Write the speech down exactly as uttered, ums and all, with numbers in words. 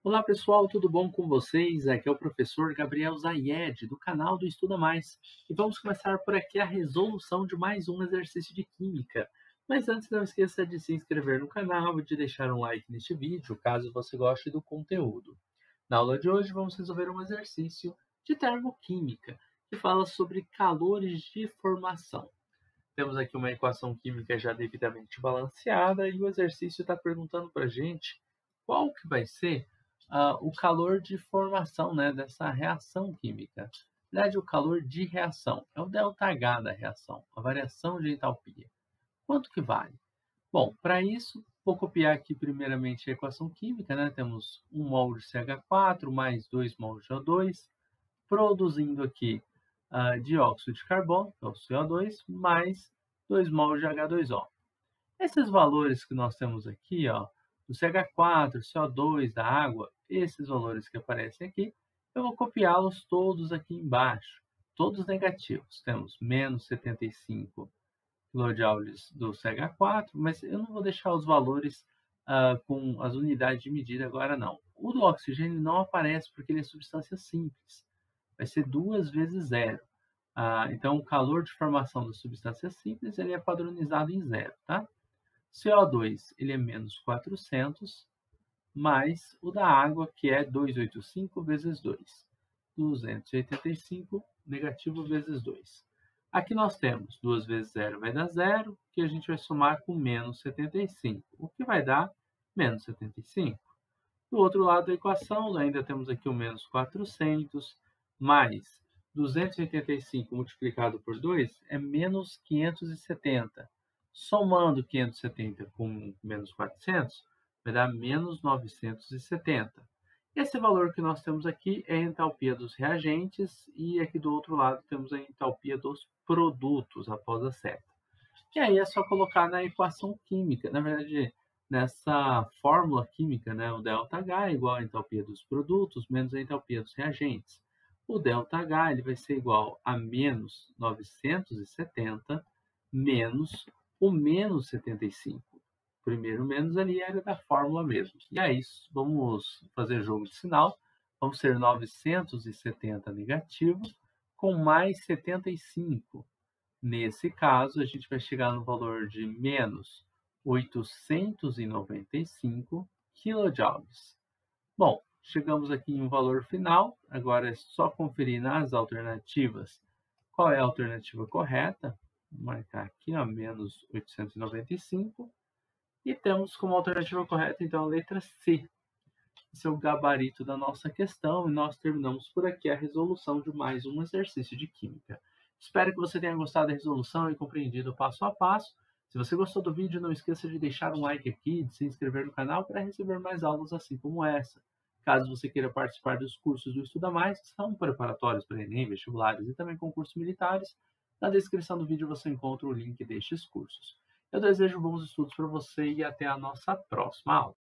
Olá pessoal, tudo bom com vocês? Aqui é o professor Gabriel Zayed, do canal do Estuda Mais. E vamos começar por aqui a resolução de mais um exercício de química. Mas antes, não esqueça de se inscrever no canal e de deixar um like neste vídeo, caso você goste do conteúdo. Na aula de hoje, vamos resolver um exercício de termoquímica, que fala sobre calores de formação. Temos aqui uma equação química já devidamente balanceada e o exercício está perguntando para a gente qual que vai ser ah, o calor de formação, né, dessa reação química. Na verdade, o calor de reação é o ΔH da reação, a variação de entalpia. Quanto que vale? Bom, para isso, vou copiar aqui primeiramente a equação química, né? Temos um mol de C H quatro mais dois mols de O dois, produzindo aqui ah, dióxido de carbono, que é o C O dois, mais dois mols de H dois O. Esses valores que nós temos aqui, ó, do C H quatro, C O dois, da água, esses valores que aparecem aqui, eu vou copiá-los todos aqui embaixo, todos negativos. Temos menos setenta e cinco quilojoules do C H quatro, mas eu não vou deixar os valores ah, com as unidades de medida agora não. O do oxigênio não aparece porque ele é substância simples. Vai ser duas vezes zero. Ah, então, o calor de formação da substância simples ele é padronizado em zero, tá? C O dois ele é menos quatrocentos, mais o da água, que é duzentos e oitenta e cinco vezes dois. duzentos e oitenta e cinco negativo vezes dois. Aqui nós temos duas vezes zero vai dar zero, que a gente vai somar com menos setenta e cinco, o que vai dar menos setenta e cinco. Do outro lado da equação, ainda temos aqui o menos quatrocentos, mais duzentos e oitenta e cinco multiplicado por dois é menos quinhentos e setenta. Somando quinhentos e setenta com menos quatrocentos, vai dar menos novecentos e setenta. Esse valor que nós temos aqui é a entalpia dos reagentes e aqui do outro lado temos a entalpia dos produtos após a seta. E aí é só colocar na equação química, na verdade, nessa fórmula química, né, o ΔH é igual à entalpia dos produtos menos a entalpia dos reagentes. O ΔH ele vai ser igual a menos novecentos e setenta menos o menos setenta e cinco. O primeiro menos ali era da fórmula mesmo. E aí, vamos fazer jogo de sinal. Vamos ser novecentos e setenta negativo com mais setenta e cinco. Nesse caso, a gente vai chegar no valor de menos oitocentos e noventa e cinco quilojoules. Bom, chegamos aqui em um valor final. Agora é só conferir nas alternativas qual é a alternativa correta. Vou marcar aqui, ó, menos oitocentos e noventa e cinco. E temos como alternativa correta, então, a letra C. Esse é o gabarito da nossa questão e nós terminamos por aqui a resolução de mais um exercício de química. Espero que você tenha gostado da resolução e compreendido o passo a passo. Se você gostou do vídeo, não esqueça de deixar um like aqui, de se inscrever no canal para receber mais aulas assim como essa. Caso você queira participar dos cursos do Estuda Mais, que são preparatórios para Enem, vestibulares e também concursos militares, na descrição do vídeo você encontra o link destes cursos. Eu desejo bons estudos para você e até a nossa próxima aula.